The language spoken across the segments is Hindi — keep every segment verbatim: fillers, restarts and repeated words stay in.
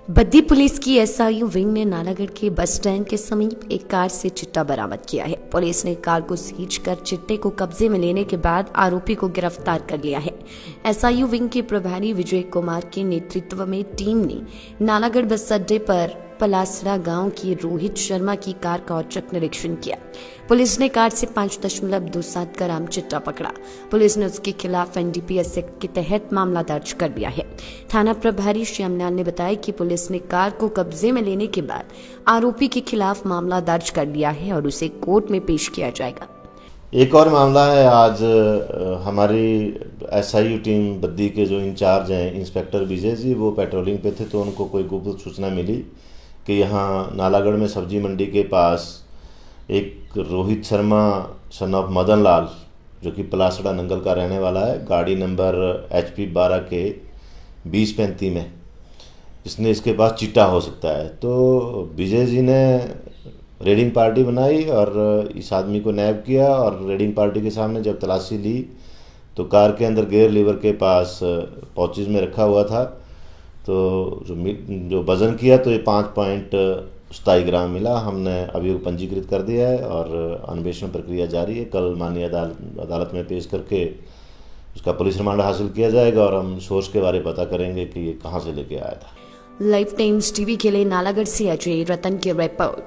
बद्दी पुलिस की एसआईयू विंग ने नालागढ़ के बस स्टैंड के समीप एक कार से चिट्टा बरामद किया है। पुलिस ने कार को सीज कर चिट्टे को कब्जे में लेने के बाद आरोपी को गिरफ्तार कर लिया है। एसआईयू विंग के प्रभारी विजय कुमार के नेतृत्व में टीम ने नालागढ़ बस अड्डे पर पलासड़ा गांव की रोहित शर्मा की कार का औचक निरीक्षण किया। पुलिस ने कार से पाँच दशमलव दो सात ग्राम चिट्टा पकड़ा। पुलिस ने उसके खिलाफ एनडीपीएस एक्ट के तहत मामला दर्ज कर लिया है। थाना प्रभारी श्यामलाल ने बताया कि पुलिस ने कार को कब्जे में लेने के बाद आरोपी के खिलाफ मामला दर्ज कर लिया है और उसे कोर्ट में पेश किया जाएगा। एक और मामला है। आज हमारी एसआईयू टीम बद्दी के जो इंचार्ज हैं इंस्पेक्टर विजय जी, वो पेट्रोलिंग पे थे तो उनको कोई गुप्त सूचना मिली कि यहाँ नालागढ़ में सब्जी मंडी के पास एक रोहित शर्मा सन ऑफ मदन लाल, जो कि पलासड़ा नंगल का रहने वाला है, गाड़ी नंबर एच पी बारह के बीस पैंतीस में, इसने इसके पास चिट्टा हो सकता है। तो विजय जी ने रेडिंग पार्टी बनाई और इस आदमी को नैब किया और रेडिंग पार्टी के सामने जब तलाशी ली तो कार के अंदर गेयर लीवर के पास पॉचेज में रखा हुआ था। तो जो जो वज़न किया तो ये पाँच पॉइंट सताई ग्राम मिला। हमने अभियोग पंजीकृत कर दिया है और अन्वेषण प्रक्रिया जारी है। कल माननीय अदालत अदालत में पेश करके उसका पुलिस रिमांड हासिल किया जाएगा और हम सोर्स के बारे में पता करेंगे कि ये कहाँ से लेके आया था। लाइफ टाइम्स टीवी के लिए नालागढ़ से अजय रतन की रिपोर्ट।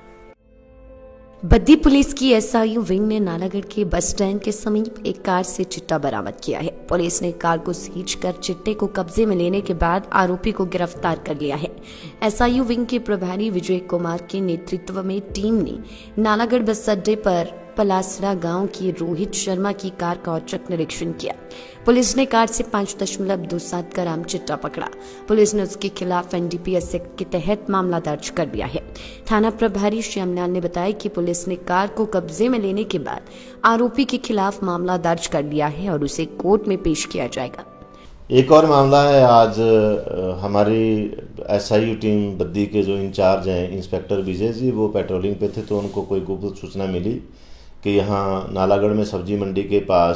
बद्दी पुलिस की एसआईयू विंग ने नालागढ़ के बस स्टैंड के समीप एक कार से चिट्टा बरामद किया है। पुलिस ने कार को सीज कर चिट्टे को कब्जे में लेने के बाद आरोपी को गिरफ्तार कर लिया है। एसआईयू विंग के प्रभारी विजय कुमार के नेतृत्व में टीम ने नालागढ़ बस अड्डे पर पलासड़ा गांव की रोहित शर्मा की कार का औचक निरीक्षण किया। पुलिस ने कार से पाँच दशमलव दो सात ग्राम चिट्टा पकड़ा। पुलिस ने उसके खिलाफ एनडीपीएस एक्ट के तहत मामला दर्ज कर लिया है। थाना प्रभारी श्यामलाल ने बताया कि पुलिस ने कार को कब्जे में लेने के बाद आरोपी के खिलाफ मामला दर्ज कर लिया है और उसे कोर्ट में पेश किया जाएगा। एक और मामला है। आज हमारी एसआईयू टीम बद्दी के जो इंचार्ज हैं इंस्पेक्टर विजय जी, वो पेट्रोलिंग पे थे तो उनको कोई गुप्त सूचना मिली कि यहाँ नालागढ़ में सब्जी मंडी के पास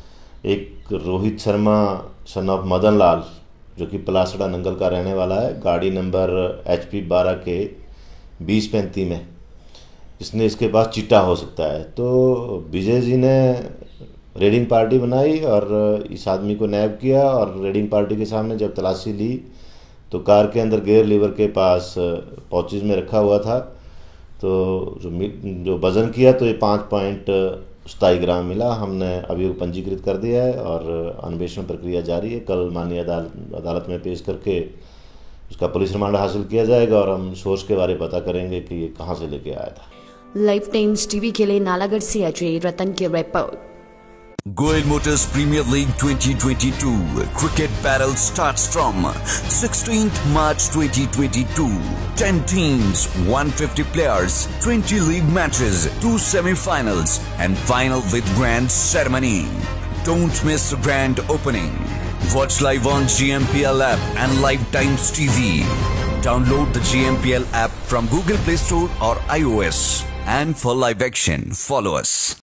एक रोहित शर्मा सन ऑफ मदन लाल, जो कि पलासड़ा नंगल का रहने वाला है, गाड़ी नंबर एच पी बारह के बीस पैंतीस में, इसने इसके पास चिट्टा हो सकता है। तो विजय जी ने रेडिंग पार्टी बनाई और इस आदमी को नैब किया और रेडिंग पार्टी के सामने जब तलाशी ली तो कार के अंदर गेयर लीवर के पास पॉचेज में रखा हुआ था। तो जो जो वज़न किया तो ये पाँच पॉइंट सताई ग्राम मिला। हमने अभियोग पंजीकृत कर दिया है और अन्वेषण प्रक्रिया जारी है। कल माननीय अदालत अदालत में पेश करके उसका पुलिस रिमांड हासिल किया जाएगा और हम सोर्स के बारे में पता करेंगे कि ये कहाँ से लेके आया था। लाइफ टाइम्स टीवी के लिए नालागढ़ से अजय रतन की report. Goel Motors Premier League twenty twenty-two cricket battle starts from sixteenth March twenty twenty-two. ten teams, one hundred fifty players, twenty league matches, two semi-finals and final with grand ceremony. Don't miss the grand opening. Watch live on G M P L app and Live Times T V. Download the G M P L app from Google Play Store or iOS. And for live action, follow us.